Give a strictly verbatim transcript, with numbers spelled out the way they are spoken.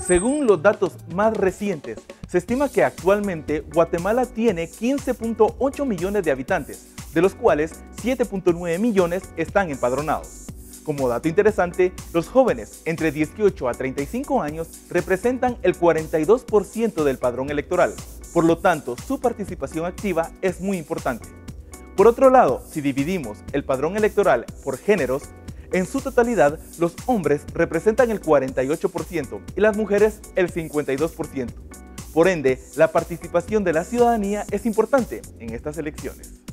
Según los datos más recientes, se estima que actualmente Guatemala tiene quince punto ocho millones de habitantes, de los cuales siete punto nueve millones están empadronados. Como dato interesante, los jóvenes entre dieciocho a treinta y cinco años representan el cuarenta y dos por ciento del padrón electoral, por lo tanto su participación activa es muy importante. Por otro lado, si dividimos el padrón electoral por géneros, en su totalidad los hombres representan el cuarenta y ocho por ciento y las mujeres el cincuenta y dos por ciento. Por ende, la participación de la ciudadanía es importante en estas elecciones.